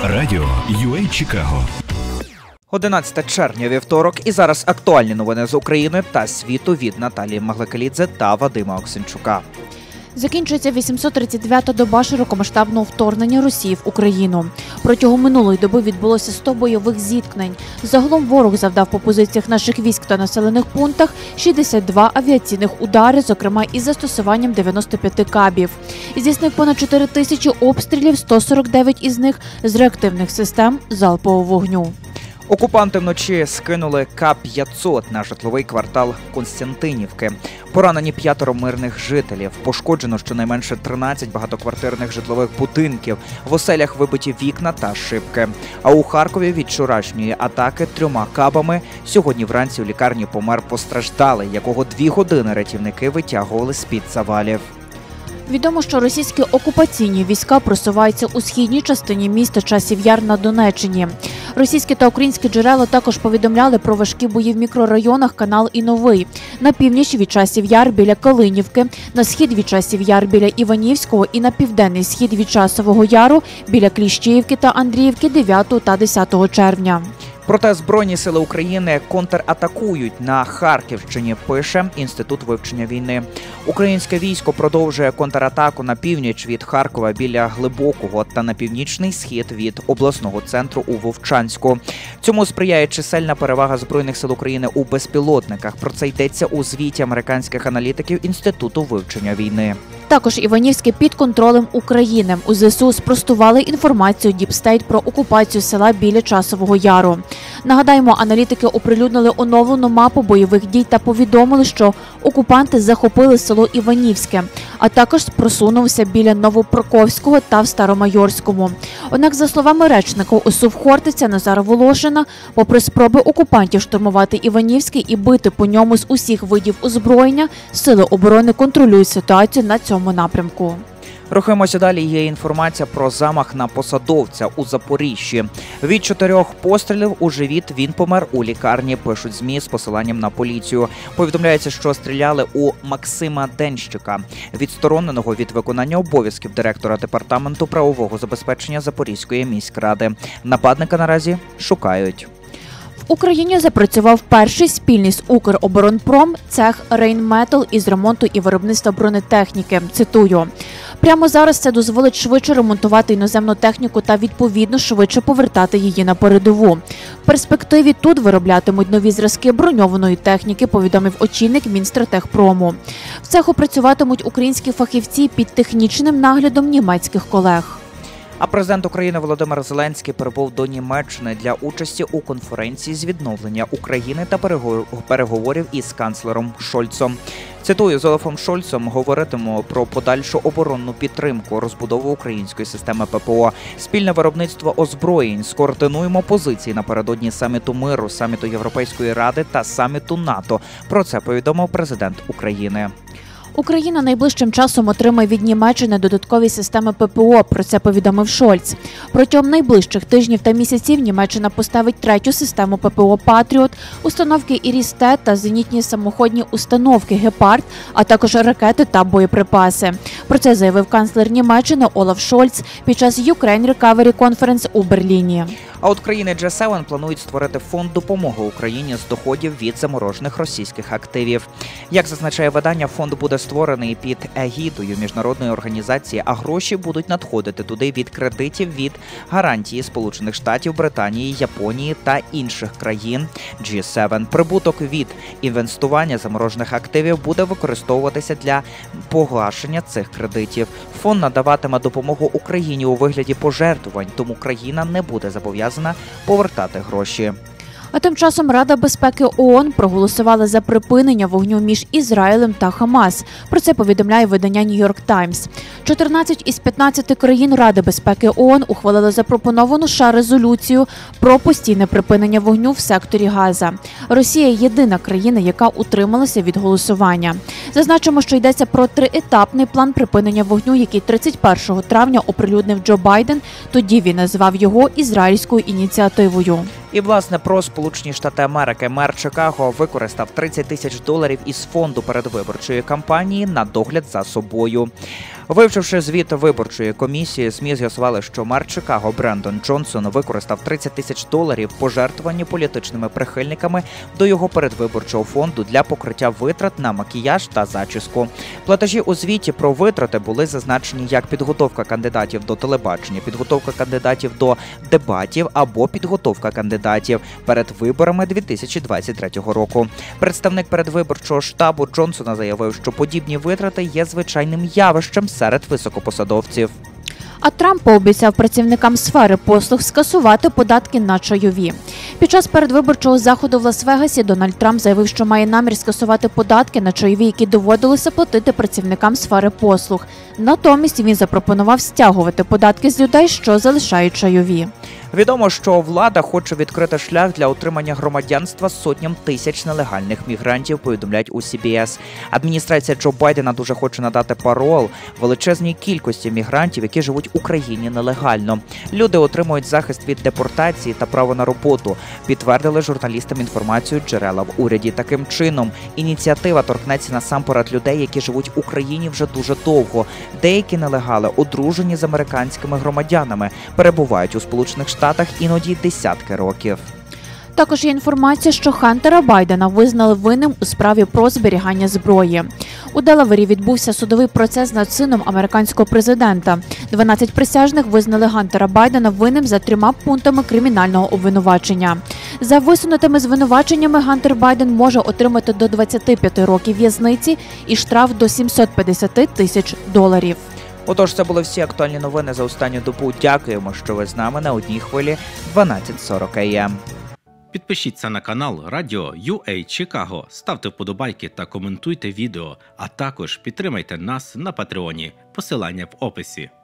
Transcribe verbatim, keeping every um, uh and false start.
Радіо ю ей Чикаго. одинадцяте червня, вівторок, і зараз актуальні новини з України та світу від Наталії Маглакалідзе та Вадима Оксенчука. Закінчується вісімсот тридцять дев'ята доба широкомасштабного вторгнення Росії в Україну. Протягом минулої доби відбулося сто бойових зіткнень. Загалом ворог завдав по позиціях наших військ та населених пунктах шістдесят два авіаційних удари, зокрема із застосуванням дев'яноста п'яти кабів. Здійснив понад чотири тисячі обстрілів, сто сорок дев'ять із них з реактивних систем залпового вогню. Окупанти вночі скинули Ка п'ятсот на житловий квартал Константинівки. Поранені п'ятеро мирних жителів. Пошкоджено щонайменше тринадцять багатоквартирних житлових будинків. В оселях вибиті вікна та шибки. А у Харкові від вчорашньої атаки трьома кабами сьогодні вранці у лікарні помер постраждалий, якого дві години рятівники витягували з-під завалів. Відомо, що російські окупаційні війська просуваються у східній частині міста Часів Яр на Донеччині. Російські та українські джерела також повідомляли про важкі бої в мікрорайонах Канал і Новий. На північ від Часів Яр біля Калинівки, на схід від Часів Яр біля Іванівського і на південний схід від Часового Яру біля Кліщіївки та Андріївки дев'ятого та десятого червня. Проте Збройні сили України контратакують на Харківщині, пише Інститут вивчення війни. Українське військо продовжує контратаку на північ від Харкова біля Глибокого та на північний схід від обласного центру у Вовчанську. Цьому сприяє чисельна перевага Збройних сил України у безпілотниках. Про це йдеться у звіті американських аналітиків Інституту вивчення війни. Також Іванівське під контролем України. У зе се у спростували інформацію Діпстейт про окупацію села біля Часового Яру. Нагадаємо, аналітики оприлюднили оновлену мапу бойових дій та повідомили, що окупанти захопили село Іванівське, а також просунулися біля Новопроковського та в Старомайорському. Однак, за словами речника о се у Хортиця Назара Волошина, попри спроби окупантів штурмувати Іванівське і бити по ньому з усіх видів озброєння, сили оборони контролюють ситуацію на цьому напрямку. Рухаємося далі. Є інформація про замах на посадовця у Запоріжжі. Від чотирьох пострілів у живіт він помер у лікарні, пишуть ЗМІ з посиланням на поліцію. Повідомляється, що стріляли у Максима Денщика, відстороненого від виконання обов'язків директора департаменту правового забезпечення Запорізької міськради. Нападника наразі шукають. В Україні запрацював перший спільний з Укроборонпром цех «Рейнметал» із ремонту і виробництва бронетехніки. Цитую. Прямо зараз це дозволить швидше ремонтувати іноземну техніку та, відповідно, швидше повертати її на передову. В перспективі тут вироблятимуть нові зразки броньованої техніки, повідомив очільник Мінстратегпрому. В цеху працюватимуть українські фахівці під технічним наглядом німецьких колег. А президент України Володимир Зеленський прибув до Німеччини для участі у конференції з відновлення України та переговорів із канцлером Шольцом. Цитую, з Олафом Шольцом говоритимемо про подальшу оборонну підтримку, розбудову української системи пе пе о, спільне виробництво озброєнь, скоординуємо позиції напередодні саміту миру, саміту Європейської Ради та саміту НАТО. Про це повідомив президент України. Україна найближчим часом отримає від Німеччини додаткові системи пе пе о, про це повідомив Шольц. Протягом найближчих тижнів та місяців Німеччина поставить третю систему пе пе о «Патріот», установки «Іріс-Т» та зенітні самоходні установки «Гепард», а також ракети та боєприпаси. Про це заявив канцлер Німеччини Олаф Шольц під час Ukraine Recovery Conference у Берліні. А от країни джі сім планують створити фонд допомоги Україні з доходів від заморожених російських активів. Як зазначає видання, фонд буде створений під егідою міжнародної організації, а гроші будуть надходити туди від кредитів від гарантії Сполучених Штатів, Британії, Японії та інших країн джі сім. Прибуток від інвестування заморожених активів буде використовуватися для погашення цих кредитів. Фонд надаватиме допомогу Україні у вигляді пожертвувань, тому країна не буде зобов'язана повертати гроші. А тим часом Рада безпеки ООН проголосувала за припинення вогню між Ізраїлем та Хамас. Про це повідомляє видання «Нью-Йорк Таймс». чотирнадцять із п'ятнадцяти країн Ради безпеки ООН ухвалили запропоновану США резолюцію про постійне припинення вогню в секторі Газа. Росія – єдина країна, яка утрималася від голосування. Зазначимо, що йдеться про триетапний план припинення вогню, який тридцять першого травня оприлюднив Джо Байден. Тоді він назвав його ізраїльською ініціативою. І, власне, про Сполучені Штати Америки. Мер Чикаго використав тридцять тисяч доларів із фонду передвиборчої кампанії на догляд за собою. Вивчивши звіт виборчої комісії, ЗМІ з'ясували, що мер Чикаго Брендон Джонсон використав тридцять тисяч доларів, пожертвовані політичними прихильниками до його передвиборчого фонду для покриття витрат на макіяж та зачіску. Платежі у звіті про витрати були зазначені як підготовка кандидатів до телебачення, підготовка кандидатів до дебатів або підготовка кандидатів перед виборами дві тисячі двадцять третього року. Представник передвиборчого штабу Джонсона заявив, що подібні витрати є звичайним явищем серед високопосадовців. А Трамп пообіцяв працівникам сфери послуг скасувати податки на чайові. Під час передвиборчого заходу в Лас-Вегасі Дональд Трамп заявив, що має намір скасувати податки на чайові, які доводилося платити працівникам сфери послуг. Натомість він запропонував стягувати податки з людей, що залишають чайові. Відомо, що влада хоче відкрити шлях для отримання громадянства сотням тисяч нелегальних мігрантів, повідомляють у Сі Бі Ес. Адміністрація Джо Байдена дуже хоче надати парол величезній кількості мігрантів, які живуть в Україні нелегально. Люди отримують захист від депортації та право на роботу, підтвердили журналістам інформацію джерела в уряді. Таким чином, ініціатива торкнеться насамперед людей, які живуть в Україні вже дуже довго. Деякі нелегали, одружені з американськими громадянами, перебувають у Сполучених Штатах іноді десятки років. Також є інформація, що Хантера Байдена визнали винним у справі про зберігання зброї. У Делавері відбувся судовий процес над сином американського президента. дванадцять присяжних визнали Хантера Байдена винним за трьома пунктами кримінального обвинувачення. За висунутими звинуваченнями Хантер Байден може отримати до двадцяти п'яти років в'язниці і штраф до сімсот п'ятдесят тисяч доларів. Отож, це були всі актуальні новини за останню добу. Дякуємо, що ви з нами на одній хвилі дванадцять сорок ей ем. Підпишіться на канал Радіо Ю Ей Чикаго, ставте вподобайки та коментуйте відео, а також підтримайте нас на Патреоні. Посилання в описі.